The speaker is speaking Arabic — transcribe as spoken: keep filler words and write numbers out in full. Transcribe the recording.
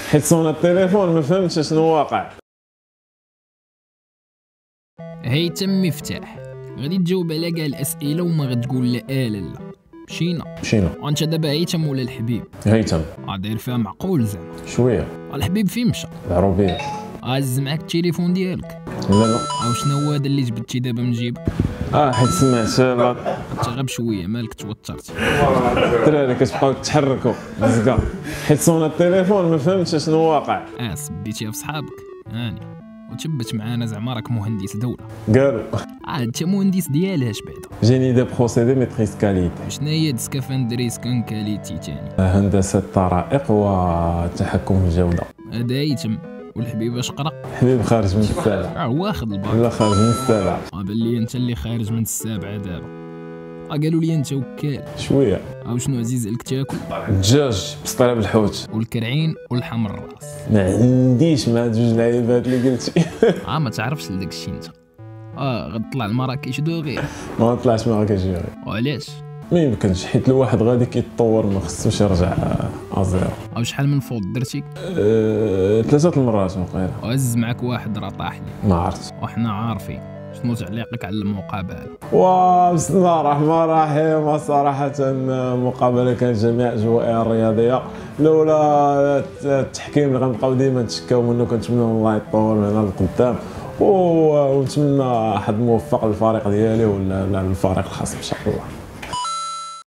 حيت صونا التليفون ما فهمتش شنو واقع. هيثم مفتاح، غادي تجاوب على كاع الاسئله وما غتقول لا اه لا لا. مشينا مشينا. وانت دابا هيثم ولا الحبيب؟ هيثم. اه داير فيها معقول زعما شويه. الحبيب فين مشى؟ العروبيه. هز معاك التليفون ديالك؟ لا لا. او شنو هو هذا اللي جبدتي دابا من جيبك؟ اه حيت سمعت انت غير بشويه مالك توترت. الدراري كتبقاو تحركوا زكا حيت صونا التليفون ما فهمتش شنو واقع. اه سبيتيها في صحابك هاني وتبت معانا زعما راك مهندس دوله. قالوا اه انت مهندس ديالها اش بعدا؟ جيني دي بروسيدي ميتريس كاليتي. شنو هي ديسكافاندريس كان كاليتي تاني؟ هندسه الطرائق والتحكم في الجوده. هذا هيثم والحبيب اش قرا؟ حبيب خارج من السابع. اه واخد الباك. لا خارج من السابع. اه بان لي انت اللي خارج من السابعه دابا. اه قالوا لي انت وكال. شويه. او شنو عزيز عليك تاكل؟ الدجاج بسطيله بالحوت والكرعين والحم الراس. ما عنديش مع جوج لعيبات اللي قلتي. اه ما تعرفش لداك الشيء انت. اه غتطلع لمراكش دوغي. ما طلعش معاك غير. وعلاش؟ ما يمكنش حيت الواحد غادي كيتطور ما خصوش يرجع ازيرو. او شحال من فوت درتي؟ أه... ثلاثه المرات وقيله. وهز معاك واحد راه طاح لي. ما عرفت. وحنا عارفين. شنو تعليقك على المقابله؟ وبسم الله الرحمن الرحيم. صراحة المقابلة كانت جميع أجواءها الرياضية، لولا التحكيم اللي غنبقاو ديما نتشكاو منه. كنتمنى من الله يطول من هنا لقدام ونتمنى حظ موفق للفريق ديالي ولا للفريق الخاص ان شاء الله.